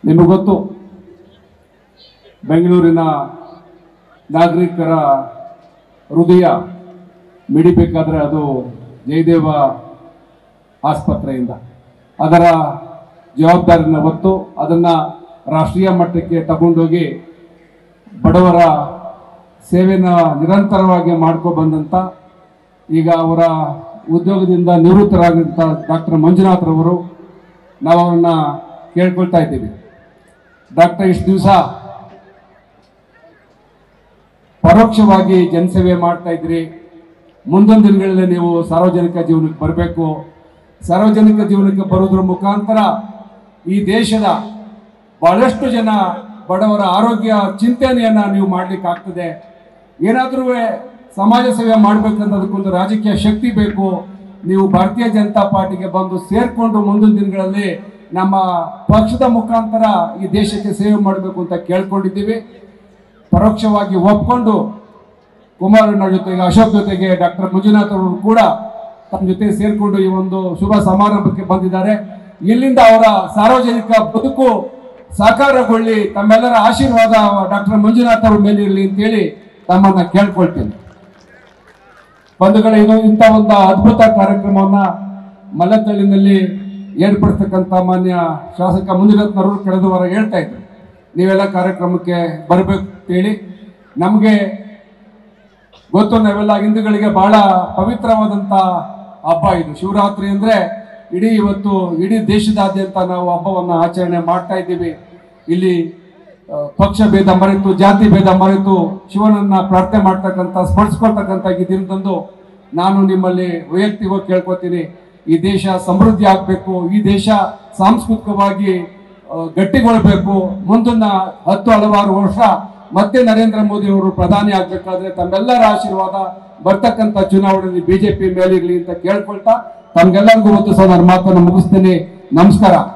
ನಿಮಗೆ ಗೊತ್ತು, ಬೆಂಗಳೂರಿನ ನಾಗರಿಕರ ಹೃದಯ ಮಿಡಿಬೇಕಾದ್ರೆ ಅದು ಜಯದೇವ ಆಸ್ಪತ್ರೆಯಿಂದ. ಅದರ ಜವಾಬ್ದಾರಿನ ಹೊತ್ತು ಅದನ್ನು ರಾಷ್ಟ್ರೀಯ ಮಟ್ಟಕ್ಕೆ ತಗೊಂಡೋಗಿ ಬಡವರ ಸೇವೆನ ನಿರಂತರವಾಗಿ ಮಾಡ್ಕೊಬಂದಂಥ, ಈಗ ಅವರ ಉದ್ಯೋಗದಿಂದ ನಿವೃತ್ತರಾದಂಥ ಡಾಕ್ಟರ್ ಮಂಜುನಾಥ್ರವರು, ನಾವು ಅವರನ್ನ ಕೇಳ್ಕೊಳ್ತಾ ಇದ್ದೀವಿ. ಡಾಕ್ಟರ್ ಇಷ್ಟು ದಿವಸ ಪರೋಕ್ಷವಾಗಿ ಜನಸೇವೆ ಮಾಡ್ತಾ ಇದ್ರಿ, ಮುಂದೊಂದು ದಿನಗಳಲ್ಲಿ ನೀವು ಸಾರ್ವಜನಿಕ ಜೀವನಕ್ಕೆ ಬರಬೇಕು. ಸಾರ್ವಜನಿಕ ಜೀವನಕ್ಕೆ ಬರೋದ್ರ ಮುಖಾಂತರ ಈ ದೇಶದ ಬಹಳಷ್ಟು ಜನ ಬಡವರ ಆರೋಗ್ಯ ಚಿಂತನೆಯನ್ನು ನೀವು ಮಾಡಲಿಕ್ಕಾಗ್ತದೆ. ಏನಾದರೂ ಸಮಾಜ ಸೇವೆ ಮಾಡಬೇಕಂತದಕ್ಕೊಂದು ರಾಜಕೀಯ ಶಕ್ತಿ ಬೇಕು. ನೀವು ಭಾರತೀಯ ಜನತಾ ಪಾರ್ಟಿಗೆ ಬಂದು ಸೇರಿಕೊಂಡು ಮುಂದಿನ ದಿನಗಳಲ್ಲಿ ನಮ್ಮ ಪಕ್ಷದ ಮುಖಾಂತರ ಈ ದೇಶಕ್ಕೆ ಸೇವೆ ಮಾಡಬೇಕು ಅಂತ ಕೇಳ್ಕೊಂಡಿದ್ದೀವಿ. ಪರೋಕ್ಷವಾಗಿ ಒಪ್ಕೊಂಡು ಕುಮಾರಣ್ಣ ಜೊತೆಗೆ, ಅಶೋಕ್ ಜೊತೆಗೆ ಡಾಕ್ಟರ್ ಮಂಜುನಾಥ್ ಅವರು ಕೂಡ ತಮ್ಮ ಜೊತೆ ಸೇರಿಕೊಂಡು ಈ ಒಂದು ಶುಭ ಸಮಾರಂಭಕ್ಕೆ ಬಂದಿದ್ದಾರೆ. ಇಲ್ಲಿಂದ ಅವರ ಸಾರ್ವಜನಿಕ ಬದುಕು ಸಾಕಾರಗೊಳ್ಳಿ, ತಮ್ಮೆಲ್ಲರ ಆಶೀರ್ವಾದ ಡಾಕ್ಟರ್ ಮಂಜುನಾಥ್ ಅವರ ಮೇಲಿರಲಿ ಅಂತೇಳಿ ತಮ್ಮನ್ನ ಕೇಳ್ಕೊಳ್ತೀನಿ. ಬಂಧುಗಳೇ, ಇದು ಇಂಥ ಒಂದು ಅದ್ಭುತ ಕಾರ್ಯಕ್ರಮವನ್ನ ಮಲ್ಲತ್ತಳ್ಳಿನಲ್ಲಿ ಏರ್ಪಡಿಸ್ತಕ್ಕಂಥ ಮಾನ್ಯ ಶಾಸಕ ಮಂಜುನಾಥ್ನವರು ಕಳೆದ ವಾರ ಹೇಳ್ತಾ ಇದ್ರು, ನೀವೆಲ್ಲ ಕಾರ್ಯಕ್ರಮಕ್ಕೆ ಬರಬೇಕು ಅಂತೇಳಿ. ನಮಗೆ ಗೊತ್ತು, ನಾವೆಲ್ಲ ಹಿಂದೂಗಳಿಗೆ ಬಹಳ ಪವಿತ್ರವಾದಂಥ ಹಬ್ಬ ಇದು. ಶಿವರಾತ್ರಿ ಅಂದರೆ ಇವತ್ತು ಇಡೀ ದೇಶದಾದ್ಯಂತ ನಾವು ಹಬ್ಬವನ್ನು ಆಚರಣೆ ಮಾಡ್ತಾ ಇದ್ದೀವಿ. ಇಲ್ಲಿ ಪಕ್ಷ ಭೇದ ಮರೆತು, ಜಾತಿ ಭೇದ ಮರೆತು ಶಿವನನ್ನ ಪ್ರಾರ್ಥನೆ ಮಾಡ್ತಕ್ಕಂಥ, ಸ್ಮರಿಸ್ಕೊಳ್ತಕ್ಕಂಥ ಈ ದಿನದಂದು ನಾನು ನಿಮ್ಮಲ್ಲಿ ವೈಯಕ್ತಿಕವಾಗಿ ಕೇಳ್ಕೊತೀನಿ, ಈ ದೇಶ ಸಮೃದ್ಧಿ ಆಗಬೇಕು, ಈ ದೇಶ ಸಾಂಸ್ಕೃತಿಕವಾಗಿ ಗಟ್ಟಿಗೊಳ್ಳಬೇಕು. ಮುಂದಿನ 10 ಹಲವಾರು ವರ್ಷ ಮತ್ತೆ ನರೇಂದ್ರ ಮೋದಿ ಅವರು ಪ್ರಧಾನಿ ಆಗಬೇಕಾದ್ರೆ ತಮ್ಮೆಲ್ಲರ ಆಶೀರ್ವಾದ ಬರ್ತಕ್ಕಂಥ ಚುನಾವಣೆಯಲ್ಲಿ ಬಿಜೆಪಿ ಮೇಲಿರಲಿ ಅಂತ ಕೇಳ್ಕೊಳ್ತಾ ತಮ್ಗೆಲ್ಲರಿಗೂ ಒಂದು ಸಹ ನನ್ನ ಮಾತನ್ನು ಮುಗಿಸ್ತೀನಿ. ನಮಸ್ಕಾರ.